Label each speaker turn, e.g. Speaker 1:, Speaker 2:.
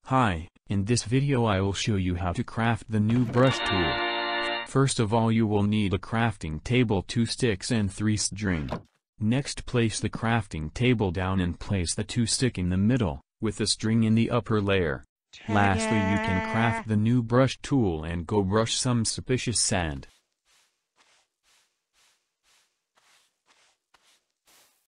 Speaker 1: Hi, in this video I will show you how to craft the new brush tool. First of all you will need a crafting table, 2 sticks and 3 string. Next place the crafting table down and place the 2 stick in the middle, with the string in the upper layer. Lastly you can craft the new brush tool and go brush some suspicious sand.